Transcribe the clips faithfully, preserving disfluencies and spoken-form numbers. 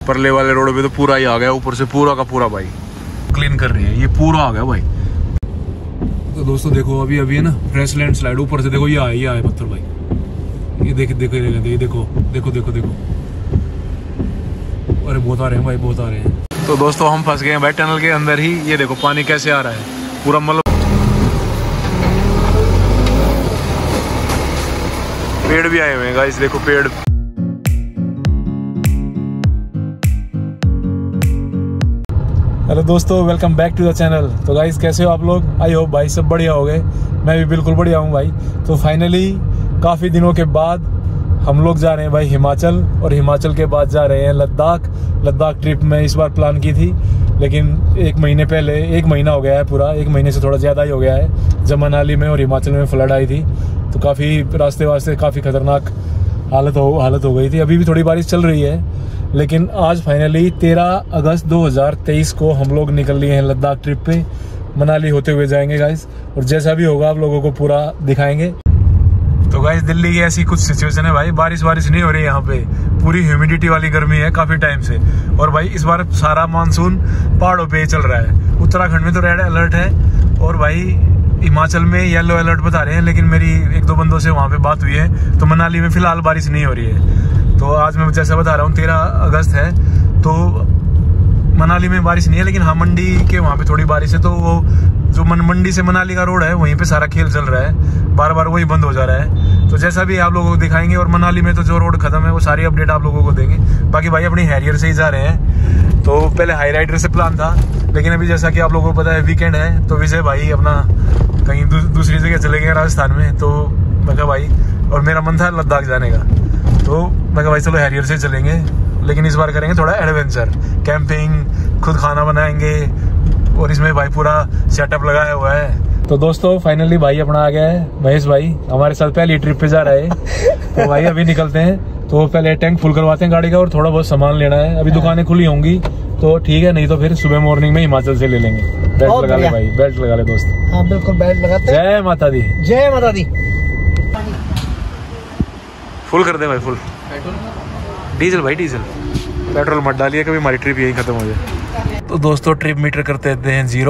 परले वाले रोड पे तो पूरा ही आ गया, ऊपर से पूरा का पूरा भाई क्लीन कर रही है, ये पूरा आ गया भाई। तो दोस्तों देखो अभी अभी है ना फ्रेश लैंड स्लाइड, ऊपर से देखो ये आया ये आया पत्थर भाई, ये देख देखो ये देखो देखो देखो देखो, अरे बहुत आ रहे हैं भाई, बहुत आ रहे हैं। तो दोस्तों हम फंस गए हैं भाई टनल के अंदर ही, ये देखो पानी कैसे आ रहा है पूरा, मतलब पेड़ भी आए हुए हैं गाइस, देखो पेड़। हेलो दोस्तों, welcome back to the channel. तो गाइस कैसे हो आप लोग? आई होप भाई सब बढ़िया हो गए, मैं भी बिल्कुल बढ़िया हूँ भाई। तो फाइनली काफ़ी दिनों के बाद हम लोग जा रहे हैं भाई हिमाचल, और हिमाचल के बाद जा रहे हैं लद्दाख। लद्दाख ट्रिप में इस बार प्लान की थी, लेकिन एक महीने पहले, एक महीना हो गया है पूरा, एक महीने से थोड़ा ज़्यादा ही हो गया है, जब मनाली में और हिमाचल में फ्लड आई थी, तो काफ़ी रास्ते वास्ते काफ़ी खतरनाक हालत हो हालत हो गई थी। अभी भी थोड़ी बारिश चल रही है, लेकिन आज फाइनली तेरह अगस्त दो हज़ार तेईस को हम लोग निकल लिए हैं लद्दाख ट्रिप पे। मनाली होते हुए जाएंगे गाइस, और जैसा भी होगा आप लोगों को पूरा दिखाएंगे। तो गाइस दिल्ली की ऐसी कुछ सिचुएशन है भाई, बारिश बारिश नहीं हो रही है यहाँ पे, पूरी ह्यूमिडिटी वाली गर्मी है काफ़ी टाइम से। और भाई इस बार सारा मानसून पहाड़ों पे ही चल रहा है। उत्तराखंड में तो रेड अलर्ट है, और भाई हिमाचल में येलो अलर्ट बता रहे हैं, लेकिन मेरी एक दो बंदों से वहाँ पे बात हुई है, तो मनाली में फिलहाल बारिश नहीं हो रही है। तो आज मैं जैसा बता रहा हूँ तेरह अगस्त है, तो मनाली में बारिश नहीं है, लेकिन हाँ मंडी के वहाँ पे थोड़ी बारिश है। तो वो जो मन मंडी से मनाली का रोड है वहीं पे सारा खेल चल रहा है, बार बार वही बंद हो जा रहा है। तो जैसा भी आप लोगों को दिखाएंगे, और मनाली में तो जो रोड खत्म है वो सारी अपडेट आप लोगों को देंगे। बाकी भाई अपनी हैरियर से ही जा रहे हैं, तो पहले हाई राइडर से प्लान था, लेकिन अभी जैसा कि आप लोगों को पता है वीकेंड है, तो विजय भाई अपना कहीं दू, दूसरी जगह चले गए राजस्थान में। तो मैं कहा भाई, और मेरा मन था लद्दाख जाने का, तो मैं कहा भाई चलो हैरियर से चलेंगे, लेकिन इस बार करेंगे थोड़ा एडवेंचर, कैंपिंग, खुद खाना बनाएंगे, और इसमें भाई पूरा सेटअप लगाया हुआ है। तो दोस्तों फाइनली भाई अपना आ गया है, महेश भाई हमारे साथ पहली ट्रिप पे जा रहा है। तो भाई अभी निकलते हैं, तो पहले टैंक फुल करवाते हैं गाड़ी का, और थोड़ा बहुत सामान लेना है। अभी दुकानें खुली होंगी तो ठीक है, नहीं तो फिर सुबह मॉर्निंग में हिमाचल से ले लेंगे। बेल्ट लगा ले भाई, बेल्ट लगा ले दोस्त। हाँ बिल्कुल बेल्ट लगाते हैं। जय माता दी, जय माता दी। फुल कर दे भाई, फुल डीजल भाई, डीजल पेट्रोल मत डालिए कभी, हमारी ट्रिप यही खत्म हो जाए। तो दोस्तों ट्रिप मीटर करते देते हैं जीरो,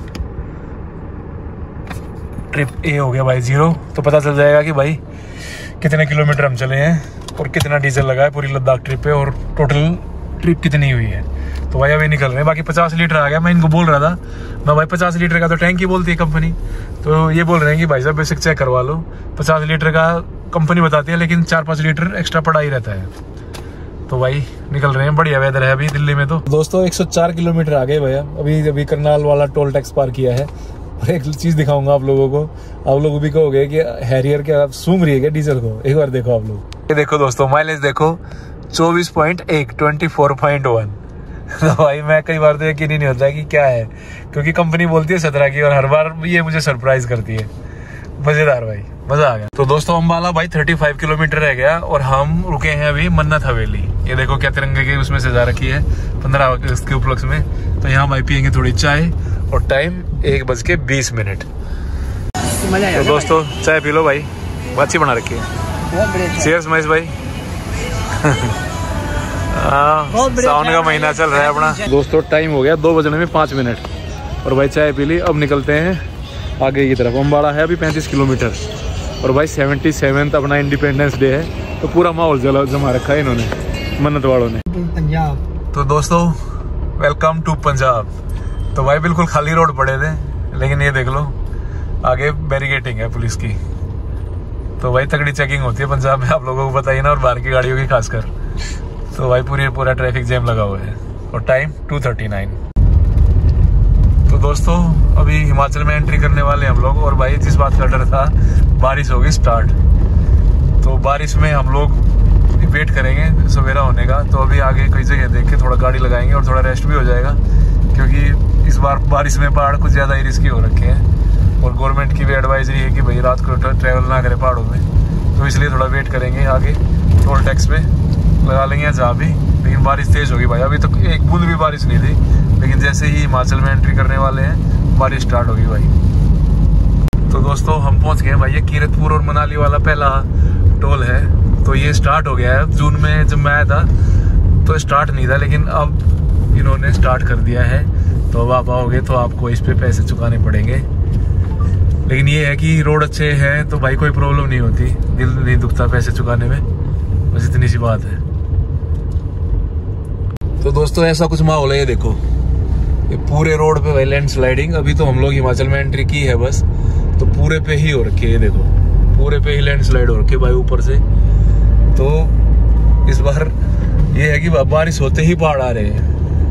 ट्रिप ए हो गया भाई जीरो, तो पता चल जाएगा कि भाई कितने किलोमीटर हम चले हैं और कितना डीजल लगा है पूरी लद्दाख ट्रिप पे, और टोटल ट्रिप कितनी हुई है। तो भाई अभी निकल रहे हैं। बाकी पचास लीटर आ गया, मैं इनको बोल रहा था मैं भाई पचास लीटर का तो टैंक ही बोलती है कंपनी, तो ये बोल रहे हैं कि भाई साहब बेसिक चेक करवा लो, पचास लीटर का कंपनी बताती है, लेकिन चार पाँच लीटर एक्स्ट्रा पड़ा ही रहता है। तो भाई निकल रहे हैं, बढ़िया वेदर है अभी दिल्ली में। तो दोस्तों एक सौ चार किलोमीटर आ गए भैया, अभी अभी करनाल वाला टोल टैक्स पार किया है। और एक चीज दिखाऊंगा आप लोगों को, आप लोग भी कहोगे कि हैरियर के आप सूंघ रही है क्या डीजल को, एक बार देखो आप लोग। ये देखो दोस्तों माइलेज देखो चौबीस पॉइंट एक, चौबीस पॉइंट वन। तो भाई मैं कई बार तो यकीन ही नहीं होता है कि क्या है, क्योंकि कंपनी बोलती है सत्रह की, और हर बार ये मुझे सरप्राइज करती है। मजेदार भाई, मजा आ गया। तो दोस्तों अम्बाला भाई पैंतीस किलोमीटर रह गया, और हम रुके हैं अभी मन्नत हवेली। ये देखो क्या तिरंगे की उसमें सजा रखी है पंद्रह अगस्त के उपलक्ष्य में। तो यहाँ भाई पियेंगे थोड़ी चाय, और टाइम एक बज के बीस मिनट। तो दोस्तों चाय पी लो भाई, अच्छी बना रखी है। चीयर्स महेश भाई। सावन का महीना चल रहा है अपना। दोस्तों टाइम हो गया दो बजने में पाँच मिनट, और भाई चाय पी ली, अब निकलते हैं आगे की तरफ। अम्बाड़ा है अभी पैंतीस किलोमीटर, और भाई सेवेंटी सेवेंथ अपना इंडिपेंडेंस डे है, तो पूरा माहौल जला जमा रखा है इन्होंने मन्नत वालों ने। पंजाब। तो दोस्तों वेलकम टू पंजाब। तो भाई बिल्कुल खाली रोड पड़े थे, लेकिन ये देख लो आगे बैरिकेटिंग है पुलिस की। तो भाई तगड़ी चेकिंग होती है पंजाब में, आप लोगों को बताइए ना, और बाहर की गाड़ियों की खासकर। तो भाई पूरी पूरा ट्रैफिक जैम लगा हुआ है, और टाइम टू थर्टी नाइन। तो दोस्तों अभी हिमाचल में एंट्री करने वाले हैं हम लोग, और भाई जिस बात का डर था, बारिश होगी स्टार्ट। तो बारिश में हम लोग वेट करेंगे सवेरा होने का। तो अभी आगे कई जगह देख के थोड़ा गाड़ी लगाएंगे, और थोड़ा रेस्ट भी हो जाएगा, क्योंकि इस बार बारिश में पहाड़ कुछ ज़्यादा ही रिस्की हो रखे हैं, और गवर्नमेंट की भी एडवाइजरी है कि भाई रात को ट्रैवल ना करें पहाड़ों में। तो इसलिए थोड़ा वेट करेंगे, आगे टोल टैक्स पे लगा लेंगे जहाँ भी। लेकिन बारिश तेज़ होगी भाई, अभी तक तो एक बूंद भी बारिश नहीं थी, लेकिन जैसे ही हिमाचल में एंट्री करने वाले हैं बारिश स्टार्ट होगी भाई। तो दोस्तों हम पहुंच गए भाई, ये कीरतपुर और मनाली वाला पहला टोल है। तो ये स्टार्ट हो गया है। जून में जब मैं आया था तो स्टार्ट नहीं था, लेकिन अब इन्होंने स्टार्ट कर दिया है। तो अब आप आओगे तो आपको इस पे पैसे चुकाने पड़ेंगे। लेकिन ये है कि रोड अच्छे हैं तो भाई कोई प्रॉब्लम नहीं होती, दिल नहीं दुखता पैसे चुकाने में, बस इतनी सी बात है। तो दोस्तों ऐसा कुछ माहौल है, ये देखो ये पूरे रोड पे भाई लैंड स्लाइडिंग। अभी तो हम लोग हिमाचल में एंट्री की है बस, तो पूरे पे ही हो रखी है, ये देखो पूरे पे ही लैंड स्लाइड हो रखी है भाई ऊपर से। तो इस बार ये है कि बारिश होते ही पहाड़ आ रहे हैं।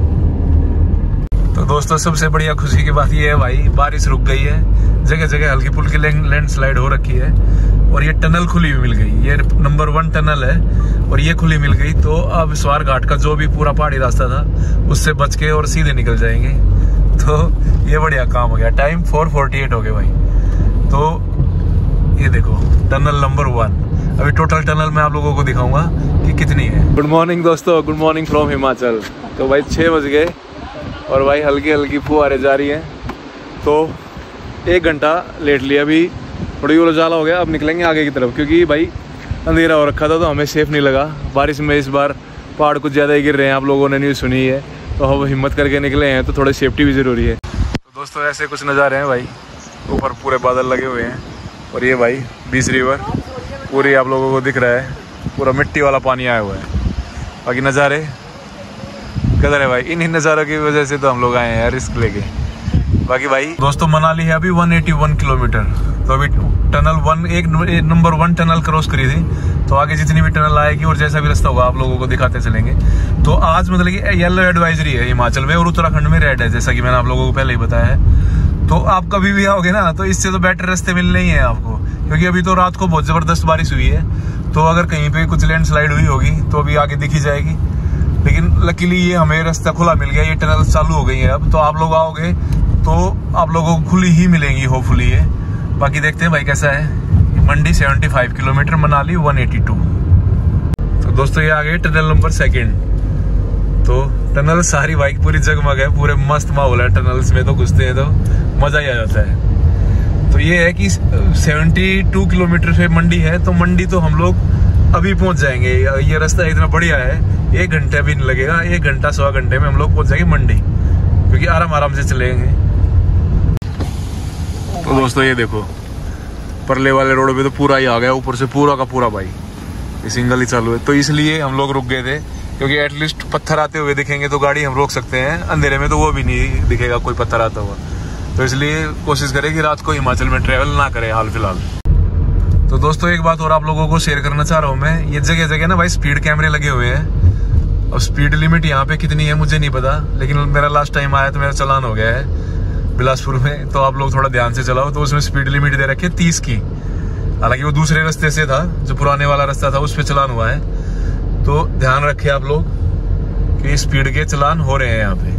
तो दोस्तों सबसे बढ़िया खुशी की बात ये है भाई, बारिश रुक गई है, जगह जगह हल्की फुल्की लैंड स्लाइड हो रखी है और ये टनल खुली हुई मिल गई। ये नंबर वन टनल है और ये खुली मिल गई। तो अब स्वार घाट का जो भी पूरा पहाड़ी रास्ता था उससे बच के और सीधे निकल जाएंगे। तो ये बढ़िया काम हो गया। टाइम फोर फोर्टी एट हो गया भाई। तो ये देखो टनल नंबर वन। अभी टोटल टनल मैं आप लोगों को दिखाऊंगा कि कितनी है। गुड मॉर्निंग दोस्तों, गुड मॉर्निंग फ्रॉम हिमाचल। तो भाई छः बज गए और भाई हल्की हल्की फुहारें जा रही हैं। तो एक घंटा लेट लिया, अभी थोड़ी उजाला हो गया। अब निकलेंगे आगे की तरफ, क्योंकि भाई अंधेरा हो रखा था तो हमें सेफ नहीं लगा। बारिश में इस बार पहाड़ कुछ ज़्यादा ही गिर रहे हैं, आप लोगों ने न्यूज़ सुनी है। तो हम हिम्मत करके निकले हैं, तो थोड़ी सेफ्टी भी ज़रूरी है। तो दोस्तों ऐसे कुछ नज़ारे हैं भाई, ऊपर पूरे बादल लगे हुए हैं और ये भाई बीस रिवर पूरी आप लोगों को दिख रहा है, पूरा मिट्टी वाला पानी आया हुआ है। बाकी नज़ारे कदर है भाई, इन्हीं नज़ारों की वजह से तो हम लोग आए हैं यार रिस्क लेके। बाकी भाई दोस्तों मनाली है अभी एक सौ इक्यासी किलोमीटर। तो अभी टनल वन एक नंबर वन टनल क्रॉस करी थी। तो आगे जितनी भी टनल आएगी और जैसा भी रास्ता होगा आप लोगों को दिखाते चलेंगे। तो आज मतलब कि येलो एडवाइजरी है हिमाचल में और उत्तराखंड में रेड है, जैसा कि मैंने आप लोगों को पहले ही बताया है। तो आप कभी भी आओगे ना तो इससे तो बेटर रास्ते मिलने ही है आपको, क्योंकि अभी तो रात को बहुत ज़बरदस्त बारिश हुई है। तो अगर कहीं पे कुछ लैंड स्लाइड हुई होगी तो अभी आगे दिखी जाएगी। लेकिन लकीली ये हमें रास्ता खुला मिल गया, ये टनल चालू हो गई है अब। तो आप लोग आओगे तो आप लोगों को खुली ही मिलेंगी होपफुली ये। बाकी देखते हैं भाई कैसा है। मंडी पचहत्तर किलोमीटर, मनाली एक सौ बयासी। तो दोस्तों ये आ गए टनल नंबर सेकंड। तो टनल सारी बाइक पूरी जगमग है, पूरे मस्त माहौल है टनल्स में। तो घुसते हैं तो मजा ही आ जाता है। तो ये है कि बहत्तर किलोमीटर से मंडी है, तो मंडी तो हम लोग अभी पहुंच जाएंगे। ये रास्ता इतना बढ़िया है, एक घंटे भी नहीं लगेगा, एक घंटा सवा घंटे में हम लोग पहुंच जाएंगे मंडी, क्योंकि आराम आराम से चलेंगे। तो दोस्तों ये देखो परले वाले रोड पे तो पूरा ही आ गया, ऊपर से पूरा का पूरा भाई ये सिंगल ही चालू है। तो इसलिए हम लोग रुक गए थे, क्योंकि एटलीस्ट पत्थर आते हुए दिखेंगे तो गाड़ी हम रोक सकते हैं, अंधेरे में तो वो भी नहीं दिखेगा कोई पत्थर आता हुआ। तो इसलिए कोशिश करें कि रात को हिमाचल में ट्रेवल ना करें हाल फिलहाल। तो दोस्तों एक बात और आप लोगों को शेयर करना चाह रहा हूँ मैं, ये जगह जगह ना भाई स्पीड कैमरे लगे हुए हैं। अब स्पीड लिमिट यहाँ पे कितनी है मुझे नहीं पता, लेकिन मेरा लास्ट टाइम आया तो मेरा चालान हो गया है बिलासपुर में। तो आप लोग थोड़ा ध्यान से चलाओ। तो उसमें स्पीड लिमिट दे रखी है तीस की, हालांकि वो दूसरे रास्ते से था, जो पुराने वाला रास्ता था उस पर चलान हुआ है। तो ध्यान रखें आप लोग कि स्पीड के चलान हो रहे हैं यहाँ पे।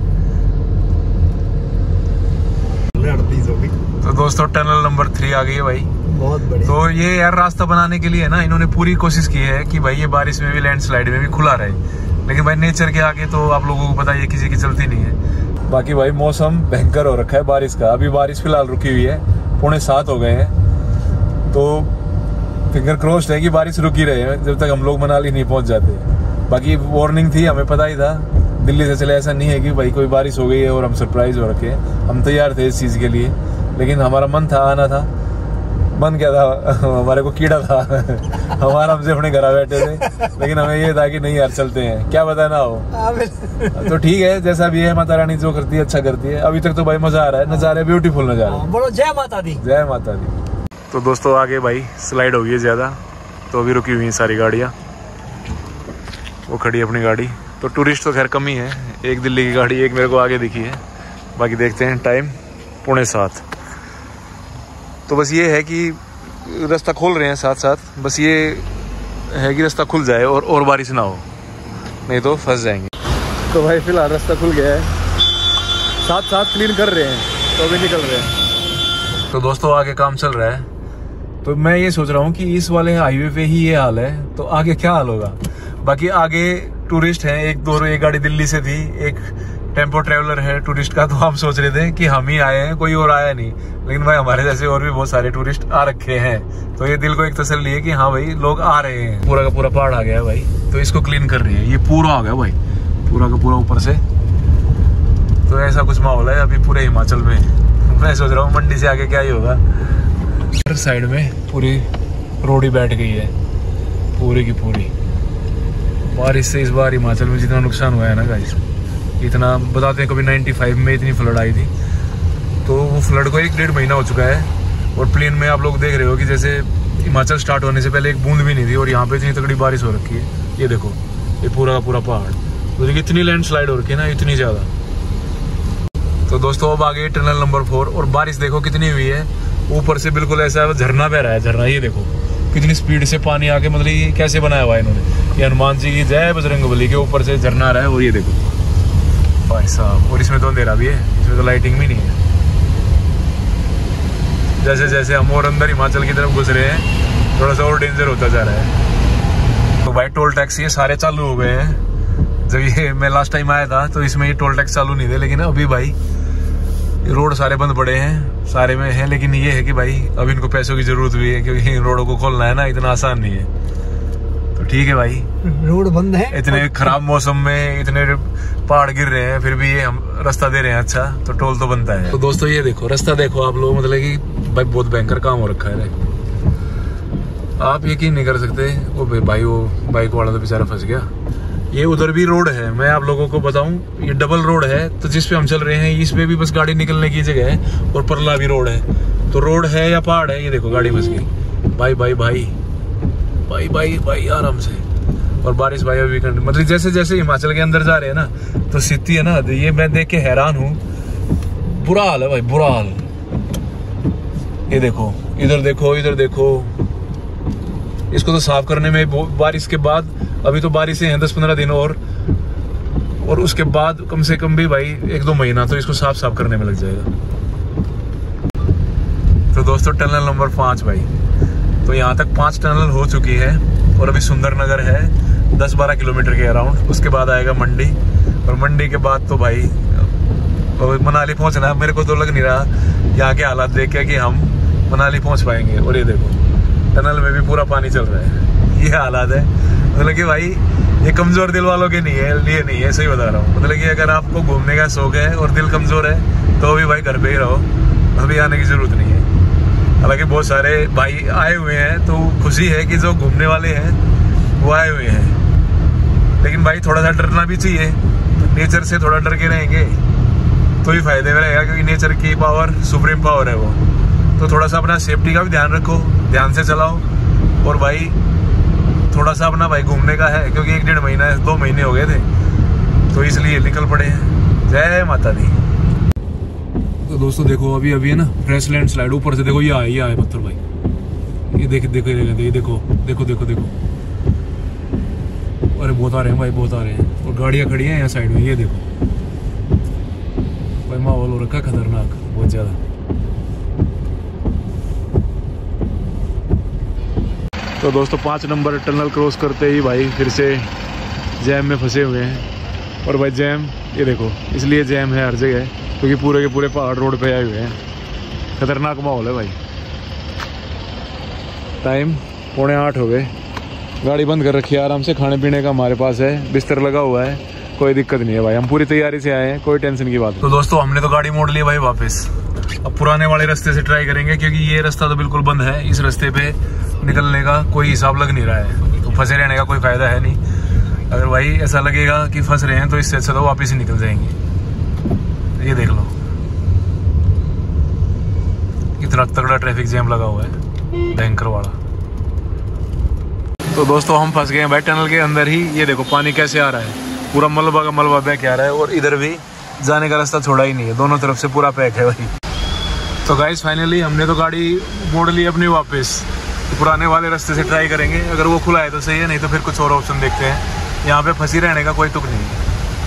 तो दोस्तों टनल नंबर थ्री आ गई है भाई, बहुत बढ़िया। तो ये यार रास्ता बनाने के लिए ना इन्होंने पूरी कोशिश की है कि भाई ये बारिश में भी लैंड स्लाइड में भी खुला रहे। लेकिन भाई नेचर के आगे तो आप लोगों को पता है किसी की चलती नहीं है। बाकी भाई मौसम भयंकर हो रखा है बारिश का। अभी बारिश फिलहाल रुकी हुई है, पौने सात हो गए हैं। तो फिंगर क्रॉस्ड है कि बारिश रुकी रहे जब तक हम लोग मनाली नहीं पहुंच जाते। बाकी वार्निंग थी, हमें पता ही था दिल्ली से चले, ऐसा नहीं है कि भाई कोई बारिश हो गई है और हम सरप्राइज हो रखे हैं। हम तैयार थे इस चीज़ के लिए, लेकिन हमारा मन था आना था। मन क्या था हमारे को कीड़ा था हमारा हमसे अपने घर बैठे थे, लेकिन हमें ये था कि नहीं यार चलते हैं, क्या बताना हो। तो ठीक है जैसा भी है, माता रानी जो करती है अच्छा करती है। अभी तक तो भाई मजा आ रहा है, नज़ारे ब्यूटीफुल नज़ारे। बोलो जय माता दी। जय माता दी। तो दोस्तों आगे भाई स्लाइड हो गई है ज़्यादा, तो अभी रुकी हुई हैं सारी गाड़ियाँ। वो खड़ी अपनी गाड़ी। तो टूरिस्ट तो खैर कम ही है, एक दिल्ली की गाड़ी एक मेरे को आगे दिखी है। बाकी देखते हैं, टाइम पौने सात। तो बस ये है कि रास्ता खोल रहे हैं साथ साथ, बस ये है कि रास्ता खुल जाए और और बारिश ना हो, नहीं तो फंस जाएंगे। तो भाई फिलहाल रास्ता खुल गया है, साथ साथ क्लीन कर रहे हैं, तो अभी निकल रहे हैं। तो दोस्तों आगे काम चल रहा है। तो मैं ये सोच रहा हूँ कि इस वाले हाईवे पे ही ये हाल है, तो आगे क्या हाल होगा। बाकी आगे टूरिस्ट हैं, एक दो एक गाड़ी दिल्ली से थी, एक टेम्पो ट्रेवलर है टूरिस्ट का, तो हम सोच रहे थे कि हम ही आए हैं, कोई और आया नहीं। लेकिन भाई हमारे जैसे और भी बहुत सारे टूरिस्ट आ रखे हैं, तो ये दिल को एक तसल्ली है कि हाँ भाई लोग आ रहे हैं। पूरा का पूरा पहाड़ आ गया है भाई, तो इसको क्लीन कर रही है। ये पूरा आ गया भाई, पूरा का पूरा ऊपर से। तो ऐसा कुछ माहौल है अभी पूरे हिमाचल में। मैं सोच रहा हूँ मंडी से आगे क्या ही होगा। साइड में पूरी रोड ही बैठ गई है, पूरी की पूरी। बारिश से इस बार हिमाचल में जितना नुकसान हुआ है ना गाइस, इतना बताते हैं। कभी पचानवे में इतनी फ्लड आई थी, तो वो फ्लड को एक डेढ़ महीना हो चुका है। और प्लेन में आप लोग देख रहे हो कि जैसे हिमाचल स्टार्ट होने से पहले एक बूंद भी नहीं थी, और यहाँ पे इतनी तगड़ी बारिश हो रखी है। ये देखो, ये पूरा का पूरा पहाड़, तो देखिए इतनी लैंडस्लाइड हो रखी है ना, इतनी ज़्यादा। तो दोस्तों अब आगे टनल नंबर फोर, और बारिश देखो कितनी हुई है। ऊपर से बिल्कुल ऐसा झरना बह रहा है, झरना। ये देखो कितनी स्पीड से पानी आके, मतलब ये कैसे बनाया हुआ है इन्होंने। ये हनुमान जी की जय बजरंगबली के ऊपर से झरना आ रहा है। और ये देखो भाई साहब, और इसमें तो अंधेरा भी है, इसमें तो लाइटिंग भी नहीं है। जैसे जैसे हम और अंदर हिमाचल की तरफ घुस रहे हैं, थोड़ा सा और डेंजर होता जा रहा है। तो भाई टोल टैक्स ये सारे चालू हो गए हैं। जब ये मैं लास्ट टाइम आया था तो इसमें ये टोल टैक्स चालू नहीं थे, लेकिन अभी भाई रोड सारे बंद पड़े हैं, सारे में है। लेकिन ये है कि भाई अब इनको पैसों की जरूरत भी है, क्योंकि इन रोडों को खोलना है ना, इतना आसान नहीं है। तो ठीक है भाई, रोड बंद है। इतने खराब मौसम में इतने पहाड़ गिर रहे हैं, फिर भी ये हम रास्ता दे रहे हैं अच्छा, तो टोल तो बनता है। तो दोस्तों ये देखो रास्ता देखो आप लोग, मतलब कि भाई बहुत भयंकर काम हो रखा है। आप यकीन नहीं कर सकते, वो भाई वो बाइक वाला तो बेचारा फंस गया। ये उधर भी रोड है, मैं आप लोगों को बताऊं, ये डबल रोड है। तो जिस पे हम चल रहे हैं इस पे भी बस गाड़ी निकलने की जगह है, और परला भी रोड है। तो रोड है या पहाड़ है, ये देखो गाड़ी फंस गई। भाई भाई भाई भाई भाई भाई आराम से। और बारिश भाई अभी मतलब जैसे जैसे हिमाचल के अंदर जा रहे हैं ना, तो स्थिति है ना, ये मैं देख के हैरान हूँ। बुरा हाल है भाई, बुरा हाल। ये देखो, इधर देखो, इधर देखो। इसको तो साफ करने में बारिश के बाद, अभी तो बारिशें हैं दस पंद्रह दिन और और उसके बाद कम से कम भी भाई एक दो महीना तो इसको साफ साफ करने में लग जाएगा। तो दोस्तों टनल नंबर पाँच भाई, तो यहाँ तक पांच टनल हो चुकी है, और अभी सुंदरनगर है दस बारह किलोमीटर के अराउंड। उसके बाद आएगा मंडी, और मंडी के बाद तो भाई मनाली पहुँचना। मेरे को तो लग नहीं रहा यहाँ के हालात देख के कि हम मनाली पहुँच पाएंगे। और ये देखो टनल में भी पूरा पानी चल रहा है, ये हालात है। मतलब कि भाई ये कमजोर दिल वालों के नहीं है, लिए नहीं है, सही बता रहा हूँ। मतलब कि अगर आपको घूमने का शौक है और दिल कमजोर है, तो भी भाई घर पे ही रहो, अभी आने की जरूरत नहीं है। हालांकि बहुत सारे भाई आए हुए हैं, तो खुशी है कि जो घूमने वाले हैं वो आए हुए हैं। लेकिन भाई थोड़ा सा डरना भी चाहिए, नेचर से थोड़ा डर के रहेंगे तो ही फायदे में रहेगा, क्योंकि नेचर की पावर सुप्रीम पावर है वो। तो थोड़ा सा अपना सेफ्टी का भी ध्यान रखो, ध्यान से चलाओ। और भाई थोड़ा सा अपना भाई घूमने का है, क्योंकि एक डेढ़ महीना दो महीने हो गए थे, तो इसलिए निकल पड़े हैं। जय माता दी। तो दोस्तों देखो अभी अभी है ना फ्रेश लैंड स्लाइड, ऊपर से देखो ये आए ये आए पत्थर भाई, ये देख देखो ये देखो देखो देखो देखो। अरे बहुत आ रहे हैं भाई, बहुत आ रहे हैं। और गाड़ियाँ खड़ी हैं यहाँ साइड में, ये देखो भाई माहौल हो रखा खतरनाक बहुत ज्यादा। तो दोस्तों पाँच नंबर टनल क्रॉस करते ही भाई फिर से जैम में फंसे हुए हैं। और भाई जैम ये देखो, इसलिए जैम है हर जगह, क्योंकि पूरे के पूरे पहाड़ रोड पे आए हुए हैं। खतरनाक माहौल है भाई। टाइम पौने आठ हो गए, गाड़ी बंद कर रखी है, आराम से खाने पीने का हमारे पास है, बिस्तर लगा हुआ है, कोई दिक्कत नहीं है भाई। हम पूरी तैयारी से आए हैं, कोई टेंशन की बात नहीं। तो दोस्तों हमने तो गाड़ी मोड़ ली भाई वापस। अब पुराने वाले रास्ते से ट्राई करेंगे, क्योंकि ये रास्ता तो बिल्कुल बंद है। इस रास्ते पे निकलने का कोई हिसाब लग नहीं रहा है, तो फंसे रहने का कोई फायदा है नहीं। अगर भाई ऐसा लगेगा कि फंस रहे हैं, तो इससे अच्छा तो वापस ही निकल जाएंगे। ये देख लो कितना तगड़ा ट्रैफिक जैम लगा हुआ है, भयंकर वाला। तो दोस्तों हम फंस गए हैं भाई टनल के अंदर ही। ये देखो पानी कैसे आ रहा है, पूरा मलबा का मलबा बह के आ रहा है, और इधर भी जाने का रास्ता छोड़ा ही नहीं है, दोनों तरफ से पूरा पैक है भाई। तो गाइस फाइनली हमने तो गाड़ी मोड़ ली अपनी वापस। तो पुराने वाले रास्ते से ट्राई करेंगे, अगर वो खुला है तो सही है, नहीं तो फिर कुछ और ऑप्शन देखते हैं। यहाँ पे फंसी रहने का कोई तुक नहीं है।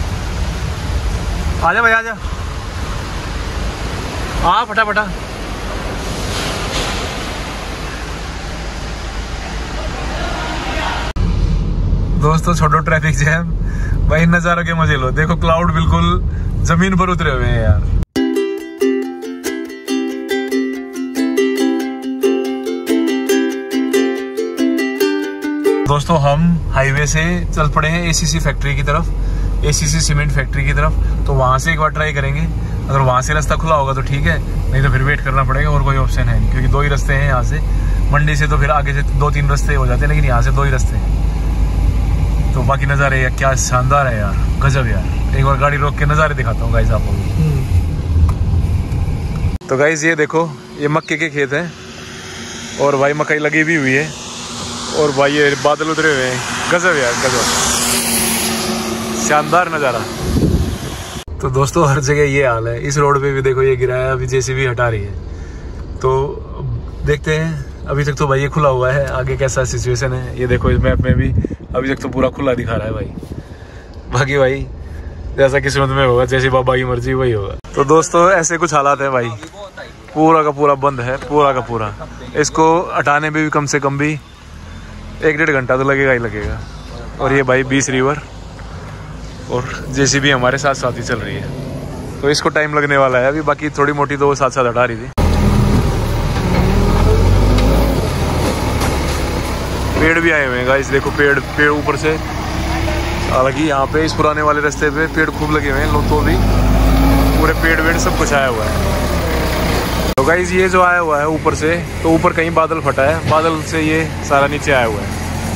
आजा भाई आजा, आ फटाफटा। दोस्तों छोड़ो ट्रैफिक जैम, भाई नजारों के मजे लो, देखो क्लाउड बिल्कुल जमीन पर उतरे हुए हैं यार। दोस्तों हम हाईवे से चल पड़े हैं एसीसी फैक्ट्री की तरफ, एसीसी सीमेंट फैक्ट्री की तरफ। तो वहां से एक बार ट्राई करेंगे, अगर वहां से रास्ता खुला होगा तो ठीक है, नहीं तो फिर वेट करना पड़ेगा, और कोई ऑप्शन है नहीं, क्योंकि दो ही रास्ते हैं यहाँ से। मंडी से तो फिर आगे से दो तीन रास्ते हो जाते हैं, लेकिन यहाँ से दो ही रास्ते हैं। तो बाकी नज़ारे यार क्या शानदार है यार, गजब यार। एक बार गाड़ी रोक के नज़ारे दिखाता हूँ गाइस आपको। तो गाइस ये देखो, ये मक्के के खेत हैं और भाई मकई लगी भी हुई है, और भाई ये बादल उतरे हुए हैं, गजब यार गजब, शानदार नज़ारा। तो दोस्तों हर जगह ये हाल है, इस रोड पे भी देखो ये गिरा है, अभी जेसीबी हटा रही है। तो देखते हैं, अभी तक तो भाई ये खुला हुआ है, आगे कैसा सिचुएशन है ये देखो, इस मैप में भी अभी तक तो पूरा खुला दिखा रहा है भाई। बाकी भाई जैसा किस्मत में होगा, जैसी बाबा की मर्जी वही होगा। तो दोस्तों ऐसे कुछ हालात है भाई, पूरा का पूरा बंद है, पूरा का पूरा। इसको हटाने में भी कम से कम भी एक डेढ़ घंटा तो लगेगा ही लगेगा। और ये भाई बीस रिवर और जेसीबी हमारे साथ साथ ही चल रही है, तो इसको टाइम लगने वाला है अभी। बाकी थोड़ी मोटी तो वो साथ साथ हटा रही थी। पेड़ भी आए हुए हैं गाइस, देखो पेड़ पेड़ ऊपर से। हालांकि यहाँ पे इस पुराने वाले रास्ते पे पेड़ खूब लगे हुए हैं, लोग तो भी पूरे पेड़ वेड़ सब कुछ आया हुआ है। तो गाइस ये जो आया हुआ है ऊपर से, तो ऊपर कहीं बादल फटा है, बादल से ये सारा नीचे आया हुआ है।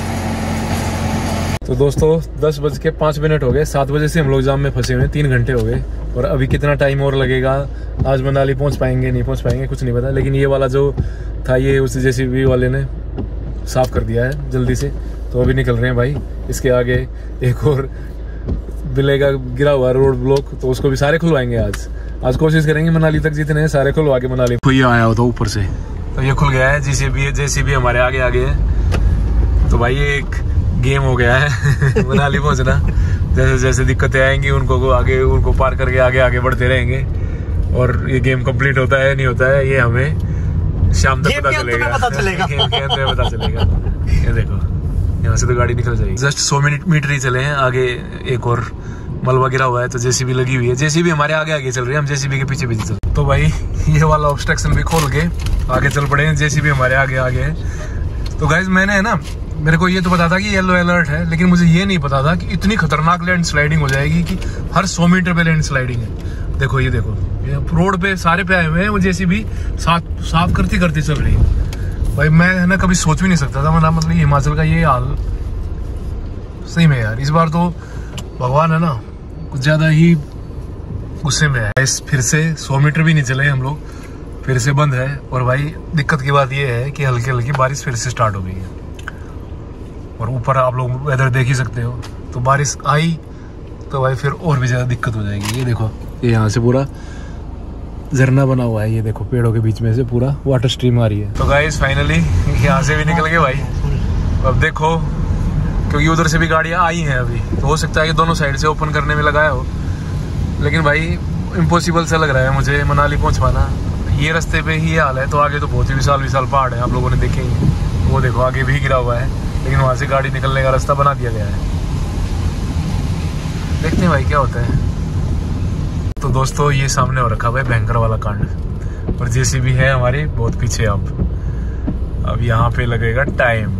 तो दोस्तों दस बज के पाँच मिनट हो गए, सात बजे से हम लोग जाम में फंसे हुए हैं, तीन घंटे हो गए। और अभी कितना टाइम और लगेगा, आज मनाली पहुंच पाएंगे नहीं पहुंच पाएंगे कुछ नहीं पता। लेकिन ये वाला जो था ये उस जेसीबी वाले ने साफ कर दिया है जल्दी से, तो अभी निकल रहे हैं भाई। इसके आगे एक और मिलेगा गिरा हुआ रोड ब्लॉक, तो उसको भी सारे खुलवाएंगे आज। आज कोशिश करेंगे मनाली तक जितने हैं सारे खुलवा के मनाली। कोई आया हो तो ऊपर से, तो ये खुल गया है, जेसीबी जेसीबी हमारे आगे आगे है। तो भाई ये एक गेम हो गया है मनाली पहुंचना। जैसे जैसे दिक्कतें आएंगी उनको आगे उनको पार करके आगे आगे बढ़ते रहेंगे, और ये गेम कंप्लीट होता है नहीं होता है ये हमें शाम तक पता चलेगा, पता चलेगा गेम के अंत में पता चलेगा। ये देखो यहाँ से तो गाड़ी निकल जाएगी। जस्ट सौ मिनट मीटर ही चले हैं, आगे एक और मलबा गिरा हुआ है, तो जेसीबी लगी हुई है। जेसीबी हमारे आगे आगे चल रही है, हम जेसीबी के पीछे पीछे चल। तो भाई ये वाला ऑब्स्ट्रक्शन भी खोल के आगे चल पड़े हैं, जेसीबी हमारे आगे आगे है। तो गाइज मैंने है ना, मेरे को ये तो पता था कि येलो अलर्ट है, लेकिन मुझे ये नहीं पता था कि इतनी खतरनाक लैंड स्लाइडिंग हो जाएगी कि हर सौ मीटर पे लैंड स्लाइडिंग है। देखो ये देखो, ये रोड पे सारे पे आए हुए हैं, वो जेसीबी साफ साफ करती करती चल रही है। भाई मैं है ना कभी सोच भी नहीं सकता था, मतलब मतलब हिमाचल का ये हाल सही में यार। इस बार तो भगवान है ना कुछ ज्यादा ही गुस्से में है। फिर से सौ मीटर भी नहीं चले हम लोग, फिर से बंद है। और भाई दिक्कत की बात ये है कि हल्की हल्की बारिश फिर से स्टार्ट हो गई है, और ऊपर आप लोग वेदर देख ही सकते हो। तो बारिश आई तो भाई फिर और भी ज्यादा दिक्कत हो जाएगी। ये देखो ये यहाँ से पूरा झरना बना हुआ है, ये देखो पेड़ों के बीच में से पूरा वाटर स्ट्रीम आ रही है। तो गाइस फाइनली यहाँ से भी निकल गए भाई। अब देखो क्योंकि उधर से भी गाड़ियाँ आई हैं अभी, तो हो सकता है कि दोनों साइड से ओपन करने में लगाया हो, लेकिन भाई इम्पॉसिबल सा लग रहा है मुझे मनाली पहुँच पाना। ये रास्ते पे ही ये हाल है, तो आगे तो बहुत ही विशाल विशाल पहाड़ है, आप लोगों ने देखे ही। वो देखो आगे भी गिरा हुआ है, लेकिन वहाँ से गाड़ी निकलने का रास्ता बना दिया गया है। देखते हैं भाई क्या होता है। तो दोस्तों ये सामने हो रखा हुआ है भयंकर वाला कांड, और जेसीबी है हमारी बहुत पीछे। अब अब यहाँ पे लगेगा टाइम।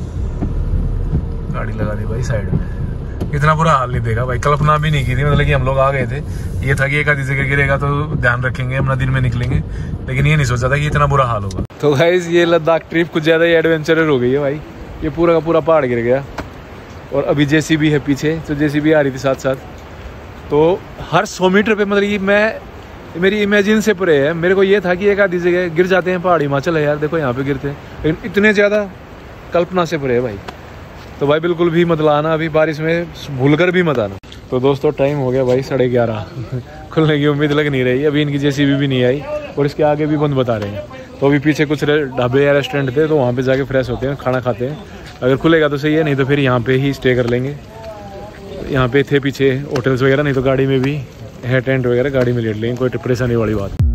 गाड़ी लगा दी भाई साइड में। इतना बुरा हाल नहीं देखा भाई, कल्पना भी नहीं की थी, मतलब कि हम लोग आ गए थे। ये था कि एक आधी जगह गिरेगा तो ध्यान रखेंगे, अपना दिन में निकलेंगे, लेकिन ये नहीं सोचा था कि इतना बुरा हाल होगा। तो गाइस ये लद्दाख ट्रिप कुछ ज्यादा ही एडवेंचरर हो गई है भाई। ये पूरा का पूरा पहाड़ गिर गया, और अभी जेसीबी है पीछे, तो जेसीबी आ रही थी साथ साथ। तो हर सौ मीटर पे मतलब कि मैं मेरी इमेजिन से परे है। मेरे को ये था कि एक आधी जगह गिर जाते हैं, पहाड़ हिमाचल है यार, देखो यहाँ पे गिरते हैं, लेकिन इतने ज़्यादा कल्पना से परे है भाई। तो भाई बिल्कुल भी मत लाना अभी बारिश में, भूल कर भी मत आना। तो दोस्तों टाइम हो गया भाई साढ़े ग्यारह खुलने की उम्मीद लग नहीं रही, अभी इनकी जेसीबी भी नहीं आई, और इसके आगे भी बंद बता रहे हैं। तो अभी पीछे कुछ ढाबे या रेस्टोरेंट थे, तो वहाँ पे जाके फ्रेश होते हैं, खाना खाते हैं। अगर खुलेगा तो सही है, नहीं तो फिर यहाँ पे ही स्टे कर लेंगे। यहाँ पे थे पीछे होटल्स वगैरह, नहीं तो गाड़ी में भी है टेंट वगैरह, गाड़ी में लेट लेंगे, कोई परेशानी वाली बात।